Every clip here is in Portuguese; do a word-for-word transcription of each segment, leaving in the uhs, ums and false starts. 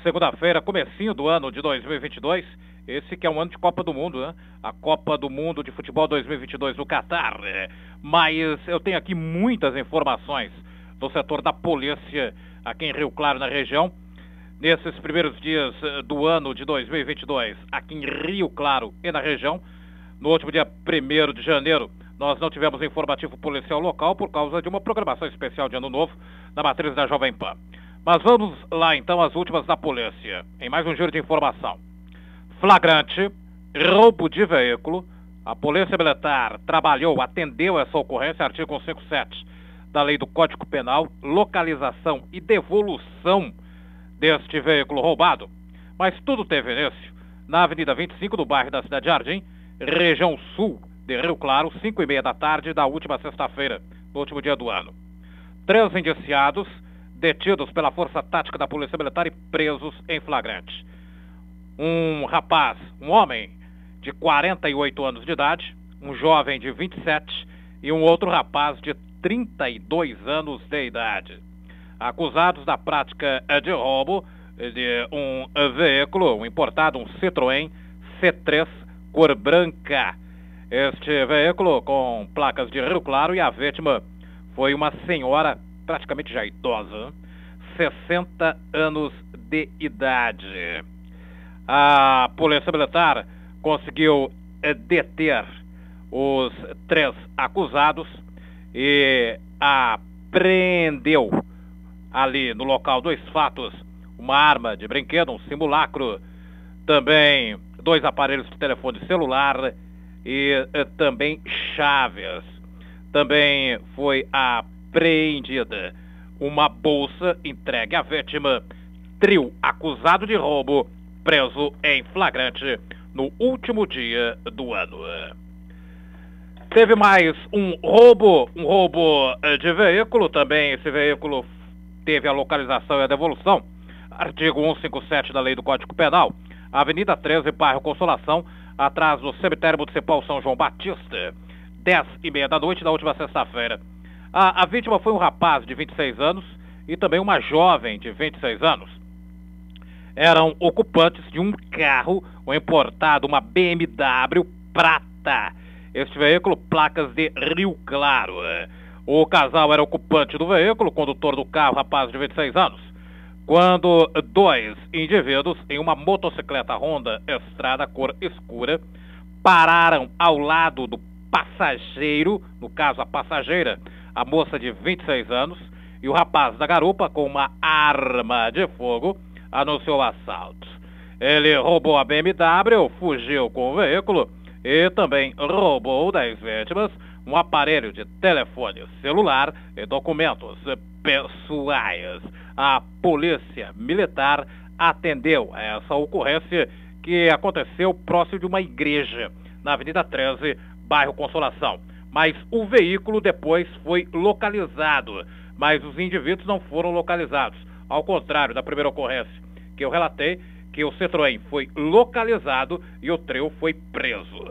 segunda-feira, comecinho do ano de dois mil e vinte e dois, esse que é um ano de Copa do Mundo, né? A Copa do Mundo de Futebol dois mil e vinte e dois no Catar. Mas eu tenho aqui muitas informações do setor da polícia aqui em Rio Claro, na região. Nesses primeiros dias do ano de dois mil e vinte e dois, aqui em Rio Claro e na região, no último dia primeiro de janeiro, nós não tivemos informativo policial local por causa de uma programação especial de Ano Novo na matriz da Jovem Pan. Mas vamos lá então às últimas da polícia, em mais um giro de informação. Flagrante, roubo de veículo. A Polícia Militar trabalhou, atendeu essa ocorrência, artigo cento e cinquenta e sete da Lei do Código Penal, localização e devolução deste veículo roubado. Mas tudo teve início na Avenida vinte e cinco do bairro da Cidade Jardim, região sul de Rio Claro, cinco e meia da tarde da última sexta-feira, no último dia do ano. Três indiciados detidos pela Força Tática da Polícia Militar e presos em flagrante. Um rapaz, um homem de quarenta e oito anos de idade, um jovem de vinte e sete e um outro rapaz de trinta e dois anos de idade. Acusados da prática de roubo de um veículo, um importado, um Citroën C três, cor branca. Este veículo com placas de Rio Claro, e a vítima foi uma senhora praticamente já idosa, sessenta anos de idade. A Polícia Militar conseguiu deter os três acusados e apreendeu ali no local dos fatos uma arma de brinquedo, um simulacro, também dois aparelhos de telefone celular e também chaves. Também foi apreendida uma bolsa entregue à vítima. Trio acusado de roubo, preso em flagrante no último dia do ano. Teve mais um roubo, um roubo de veículo, também esse veículo teve a localização e a devolução. Artigo cento e cinquenta e sete da Lei do Código Penal, Avenida treze, bairro Consolação, atrás do cemitério municipal São João Batista, dez e meia da noite da última sexta-feira. A, a vítima foi um rapaz de vinte e seis anos e também uma jovem de vinte e seis anos. Eram ocupantes de um carro, um importado, uma B M W prata. Este veículo, placas de Rio Claro. O casal era ocupante do veículo, condutor do carro, rapaz de vinte e seis anos. Quando dois indivíduos em uma motocicleta Honda Estrada cor escura pararam ao lado do passageiro, no caso a passageira, a moça de vinte e seis anos, e o rapaz da garupa com uma arma de fogo anunciou o assalto. Ele roubou a B M W, fugiu com o veículo e também roubou das vítimas um aparelho de telefone celular e documentos pessoais. A Polícia Militar atendeu a essa ocorrência que aconteceu próximo de uma igreja, na Avenida treze, bairro Consolação. Mas o veículo depois foi localizado, mas os indivíduos não foram localizados. Ao contrário da primeira ocorrência que eu relatei, que o Citroën foi localizado e o trio foi preso.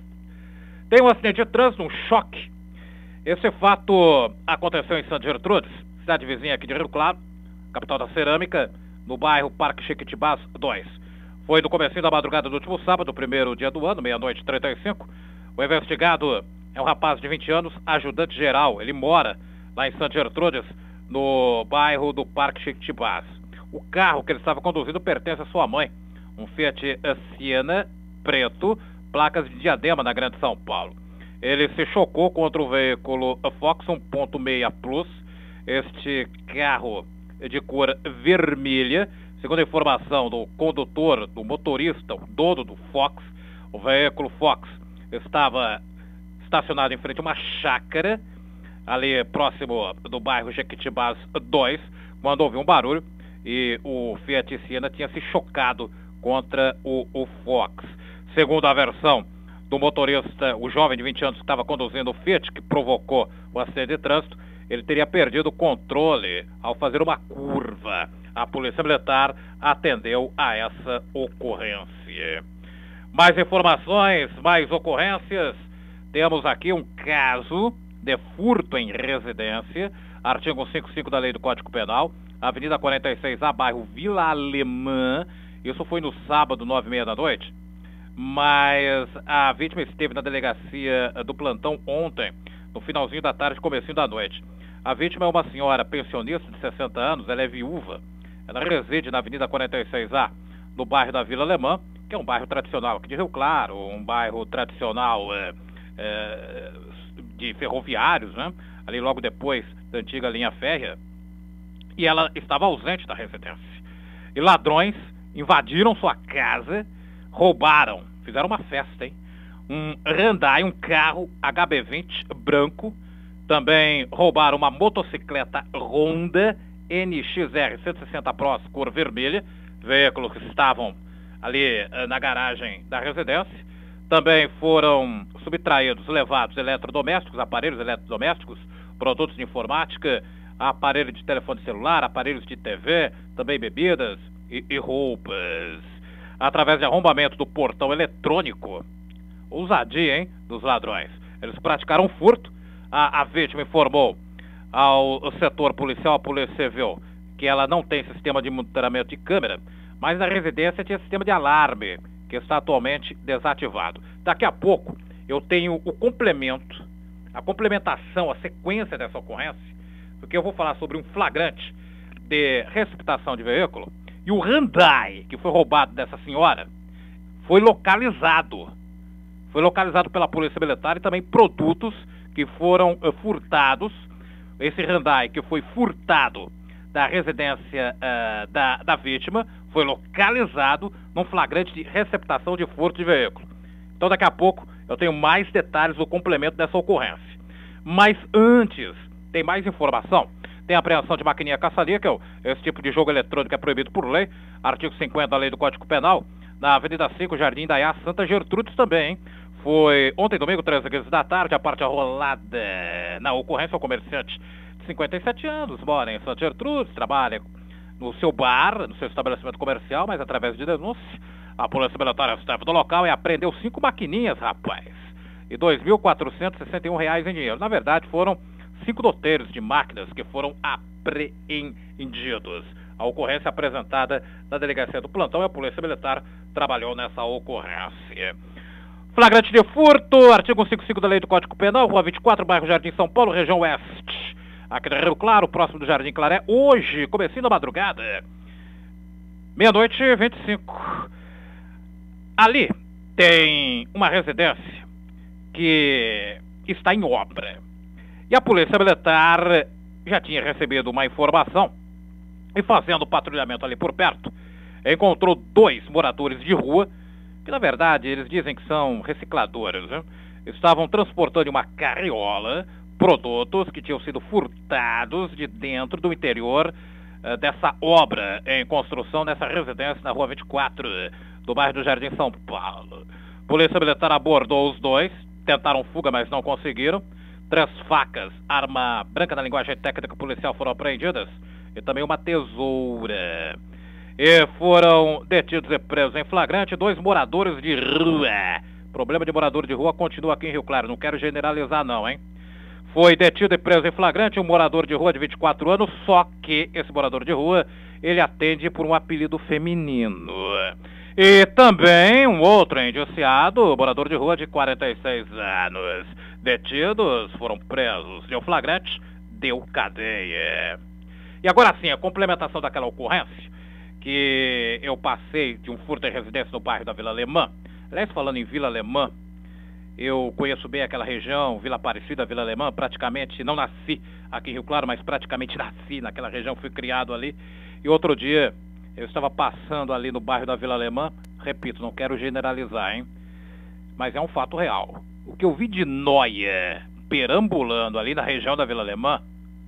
Tem um acidente de trânsito, um choque. Esse fato aconteceu em Santa Gertrudes, cidade vizinha aqui de Rio Claro, capital da cerâmica, no bairro Parque Chiquitibás dois. Foi no comecinho da madrugada do último sábado, primeiro dia do ano, meia-noite e trinta e cinco. O investigado é um rapaz de vinte anos, ajudante geral. Ele mora lá em Santa Gertrudes, no bairro do Parque Chiquitibás. O carro que ele estava conduzindo pertence à sua mãe, um Fiat Siena preto, placas de Diadema, na Grande São Paulo. Ele se chocou contra o veículo Fox um ponto seis Plus, este carro de cor vermelha. Segundo a informação do condutor, do motorista, o dono do Fox, o veículo Fox estava estacionado em frente a uma chácara, ali próximo do bairro Jequitibás dois, quando houve um barulho e o Fiat Siena tinha se chocado contra o, o Fox. Segundo a versão do motorista, o jovem de vinte anos que estava conduzindo o Fiat, que provocou o acidente de trânsito, ele teria perdido o controle ao fazer uma curva. A Polícia Militar atendeu a essa ocorrência. Mais informações, mais ocorrências. Temos aqui um caso de furto em residência, artigo cento e cinquenta e cinco da Lei do Código Penal, Avenida quarenta e seis A, bairro Vila Alemã. Isso foi no sábado, nove e meia da noite. Mas a vítima esteve na delegacia do plantão ontem, no finalzinho da tarde, comecinho da noite. A vítima é uma senhora pensionista de sessenta anos, ela é viúva. Ela reside na Avenida quarenta e seis A, no bairro da Vila Alemã, que é um bairro tradicional aqui de Rio Claro, um bairro tradicional é, é, de ferroviários, né? Ali logo depois da antiga linha férrea. E ela estava ausente da residência. E ladrões invadiram sua casa, roubaram, fizeram uma festa, hein? Um Hyundai, um carro H B vinte branco. Também roubaram uma motocicleta Honda N X R cento e sessenta Pro, cor vermelha. Veículos que estavam ali na garagem da residência. Também foram subtraídos, levados eletrodomésticos, aparelhos eletrodomésticos, produtos de informática, aparelho de telefone celular, aparelhos de T V, também bebidas e, e roupas. Através de arrombamento do portão eletrônico. Ousadia, hein, dos ladrões. Eles praticaram furto. A, a vítima informou ao setor policial, a Polícia Civil, que ela não tem sistema de monitoramento de câmera, mas na residência tinha sistema de alarme, que está atualmente desativado. Daqui a pouco eu tenho o complemento, a complementação, a sequência dessa ocorrência, porque eu vou falar sobre um flagrante de receptação de veículo. E o Hyundai, que foi roubado dessa senhora, foi localizado. Foi localizado pela Polícia Militar e também produtos que foram uh, furtados. Esse Hyundai que foi furtado da residência uh, da, da vítima foi localizado num flagrante de receptação de furto de veículo. Então daqui a pouco eu tenho mais detalhes do complemento dessa ocorrência. Mas antes, tem mais informação. Tem apreensão de maquininha caça-níquel. Esse tipo de jogo eletrônico é proibido por lei. Artigo cinquenta da Lei do Código Penal. Na Avenida cinco, Jardim Indaiá, Santa Gertrudes também, hein? Foi ontem, domingo, treze horas da tarde, a parte arrolada na ocorrência. O comerciante de cinquenta e sete anos mora em Santa Gertrudes, trabalha no seu bar, no seu estabelecimento comercial, mas através de denúncia, a Polícia Militar esteve do local e apreendeu cinco maquininhas, rapaz, e dois mil quatrocentos e sessenta e um reais em dinheiro. Na verdade, foram cinco doteiros de máquinas que foram apreendidos. A ocorrência apresentada na delegacia do plantão e a Polícia Militar trabalhou nessa ocorrência. Flagrante de furto, artigo cento e cinquenta e cinco da Lei do Código Penal, Rua vinte e quatro, bairro Jardim São Paulo, região oeste, aqui do Rio Claro, próximo do Jardim Claré, hoje, comecinho da madrugada, meia-noite e vinte e cinco. Ali tem uma residência que está em obra. E a Polícia Militar já tinha recebido uma informação e, fazendo patrulhamento ali por perto, encontrou dois moradores de rua, que na verdade eles dizem que são recicladores, né? Estavam transportando em uma carriola produtos que tinham sido furtados de dentro do interior uh, dessa obra em construção nessa residência na Rua vinte e quatro, do bairro do Jardim São Paulo. Polícia Militar abordou os dois, tentaram fuga, mas não conseguiram. Três facas, arma branca na linguagem técnica policial foram apreendidas e também uma tesoura. E foram detidos e presos em flagrante dois moradores de rua. Problema de morador de rua continua aqui em Rio Claro, não quero generalizar não, hein? Foi detido e preso em flagrante um morador de rua de vinte e quatro anos, só que esse morador de rua, ele atende por um apelido feminino. E também um outro indiciado, morador de rua de quarenta e seis anos. Detidos, foram presos. Deu flagrante, deu cadeia. E agora sim, a complementação daquela ocorrência que eu passei de um furto em residência no bairro da Vila Alemã. Aliás, falando em Vila Alemã, eu conheço bem aquela região, Vila Aparecida, Vila Alemã, praticamente, não nasci aqui em Rio Claro, mas praticamente nasci naquela região, fui criado ali. E outro dia, eu estava passando ali no bairro da Vila Alemã, repito, não quero generalizar, hein? Mas é um fato real. O que eu vi de nóia perambulando ali na região da Vila Alemã,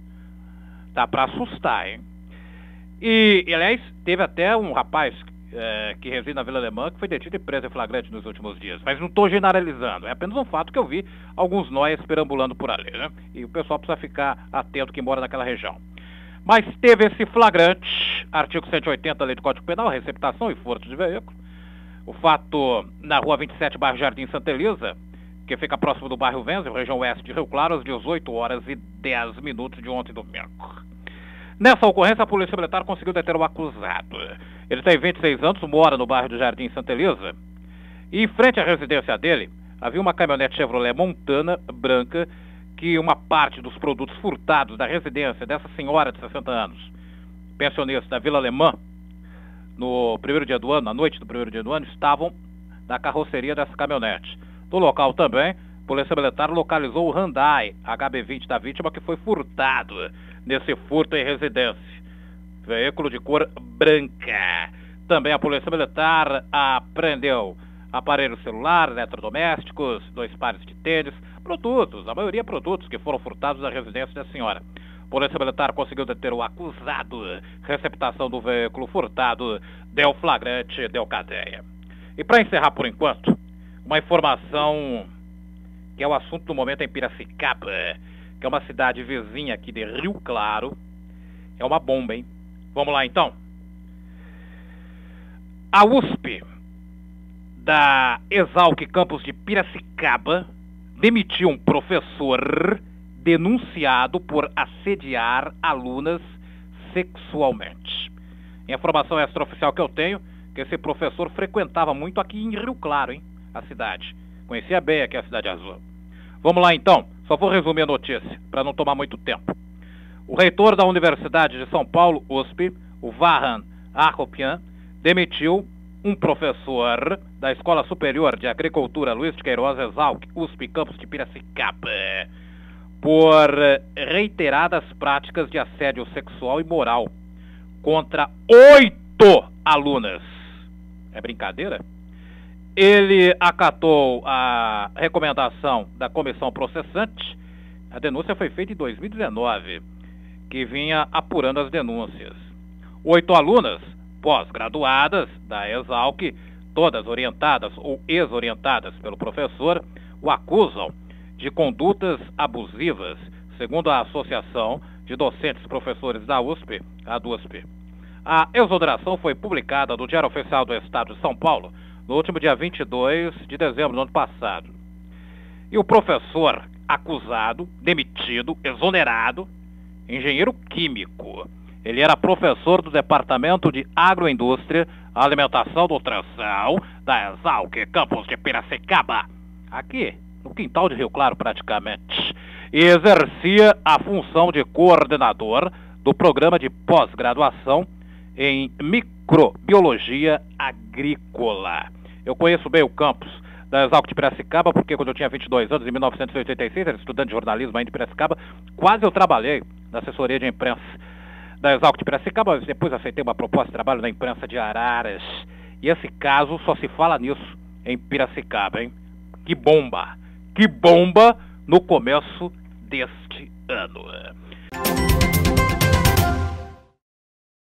tá para assustar, hein? E, e, aliás, teve até um rapaz é, que reside na Vila Alemã que foi detido e preso em flagrante nos últimos dias. Mas não estou generalizando, é apenas um fato que eu vi alguns nóias perambulando por ali, né? E o pessoal precisa ficar atento que mora naquela região. Mas teve esse flagrante, artigo cento e oitenta da Lei do Código Penal, receptação e furto de veículo. O fato na Rua vinte e sete, bairro Jardim Santa Elisa, que fica próximo do bairro Wenzel, região oeste de Rio Claro, às dezoito horas e dez minutos de ontem domingo. Nessa ocorrência, a Polícia Militar conseguiu deter o acusado. Ele tem vinte e seis anos, mora no bairro do Jardim Santa Elisa, e em frente à residência dele, havia uma caminhonete Chevrolet Montana branca, que uma parte dos produtos furtados da residência dessa senhora de sessenta anos, pensionista da Vila Alemã, no primeiro dia do ano, na noite do primeiro dia do ano, estavam na carroceria dessa caminhonete. No local também, a Polícia Militar localizou o Hyundai H B vinte da vítima, que foi furtado nesse furto em residência. Veículo de cor branca. Também a Polícia Militar apreendeu aparelho celular, eletrodomésticos, dois pares de tênis, produtos, a maioria produtos que foram furtados da residência da senhora. A Polícia Militar conseguiu deter o acusado. Receptação do veículo furtado deu flagrante, deu cadeia. E para encerrar por enquanto, uma informação que é o assunto do momento em Piracicaba, que é uma cidade vizinha aqui de Rio Claro. É uma bomba, hein? Vamos lá então. A U S P da Exalc Campus de Piracicaba demitiu um professor denunciado por assediar alunas sexualmente. A informação extraoficial que eu tenho, que esse professor frequentava muito aqui em Rio Claro, hein? A cidade. Conhecia bem aqui a Cidade Azul. Vamos lá então, só vou resumir a notícia, para não tomar muito tempo. O reitor da Universidade de São Paulo, U S P, o Vahan Akopian, demitiu um professor da Escola Superior de Agricultura Luiz de Queiroz Exalc, U S P Campus de Piracicaba, por reiteradas práticas de assédio sexual e moral contra oito alunas. É brincadeira? Ele acatou a recomendação da comissão processante. A denúncia foi feita em dois mil e dezenove, que vinha apurando as denúncias. Oito alunas pós-graduadas da Exalc, todas orientadas ou ex-orientadas pelo professor, o acusam de condutas abusivas, segundo a Associação de Docentes e Professores da U S P, a D U S P. A exoneração foi publicada no Diário Oficial do Estado de São Paulo no último dia vinte e dois de dezembro do ano passado. E o professor acusado, demitido, exonerado, engenheiro químico. Ele era professor do Departamento de Agroindústria, Alimentação e Nutrição da Exalc Campus de Piracicaba, aqui no quintal de Rio Claro praticamente, e exercia a função de coordenador do programa de pós-graduação em microbiologia agrícola. Eu conheço bem o campus da Exalc de Piracicaba, porque quando eu tinha vinte e dois anos, em mil novecentos e oitenta e seis, era estudante de jornalismo ainda em Piracicaba, quase eu trabalhei na assessoria de imprensa da Exalc de Piracicaba, mas depois aceitei uma proposta de trabalho na imprensa de Araras. E esse caso só se fala nisso em Piracicaba, hein? Que bomba! Que bomba no começo deste ano.